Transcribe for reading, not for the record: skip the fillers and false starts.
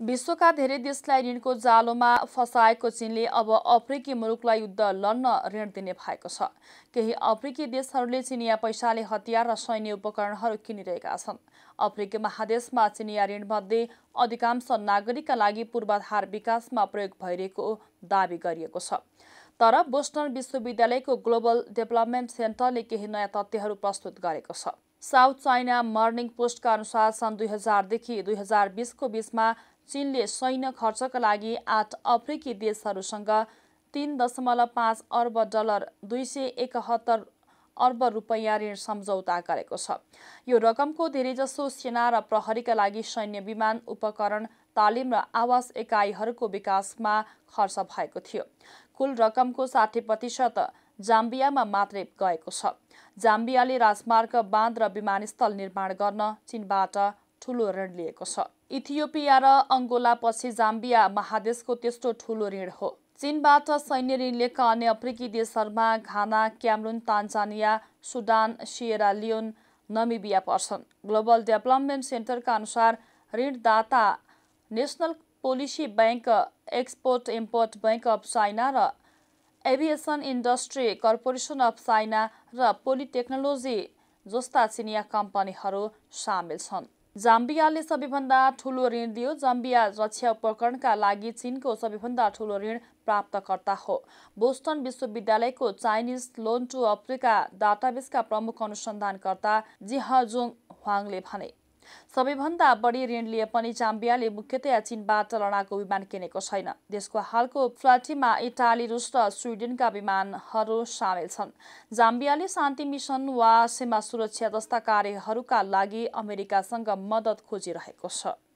विश्वका धेरै देशलाई ऋणको जालोमा फसाएको चीनले अब अफ्रिकी मुलुकलाई युद्ध लड्न ऋण दिने भएको छ। केही अफ्रिकी देशहरूले चिनिया पैसाले हतियार र सैन्य उपकरणहरू किनिरहेका छन्। अफ्रिकी महादेशमा चिनिया ऋणमध्ये अधिकांश नागरिकका लागि पूर्वाधार विकासमा प्रयोग भइरहेको दावी गरिएको छ। तर बोस्टन विश्वविद्यालयको ग्लोबल डेभलपमेन्ट सेन्टरले केही नयाँ तथ्यहरू प्रस्तुत गरेको छ। साउथ चाइना मर्निङ पोस्टका अनुसार सन् 2000 देखि 2020 को बीचमा चीनले सैन्य खर्चका लागि 8 अफ्रिकी देशहरूसँग $3.5 अर्ब $271 अर्ब रुपैयाँ ऋण सम्झौता गरेको छ। यो रकमको धेरैजसो सेना र प्रहरीका लागि सैन्य विमान, उपकरण, तालिम र आवास एकाइहरूको विकासमा खर्च भएको थियो। कुल रकमको 60% जाम्बियामा मात्रै गएको छ। जाम्बियाले राजमार्ग, बाँध र विमानस्थल निर्माण गर्न चीनबाट ठूलो ऋण लिएको छ। इथियोपिया र अंगोलापछि जाम्बिया महादेशको तेस्रो ठूलो ऋण हो। चीनबाट सैन्य ऋण लिएका अन्य अफ्रिकी देशहरूमा Ghana, Cameroon, Tanzania, Sudan, Sierra Leone, Namibia पर्छन्। ग्लोबल डेभलपमेन्ट सेन्टरका अनुसार ऋणदाता national policy bank, export import bank of China र aviation industry corporation of China र पोलिटेक्नोलोजी जस्ता चिनिया कम्पनीहरू सामेल छन्। जाम्बियाले सबैभन्दा ठूलो ऋण दियो। जाम्बिया रक्षा उपकरणका लागि चीनको सबैभन्दा ठूलो ऋण प्राप्तकर्ता हो। बोस्टन विश्वविद्यालयको चाइनिज लोन टु अफ्रिका डाटाबेसका प्रमुख अनुसन्धानकर्ता जिहजुङ ह्वाङले भने, सबैभन्दा बढी ऋण लिए पनि जाम्बियाले मुख्यतया चीनबाट लडाकु विमान किनेको छैन। देशको हालको फ्लटीमा इटाली, रुस र स्विडेनका विमानहरू सामेल छन्। जाम्बियाले शान्ति मिसन वा सीमा सुरक्षा जस्ता कार्यहरूका लागि अमेरिकासँग मद्दत खोजिरहेको छ।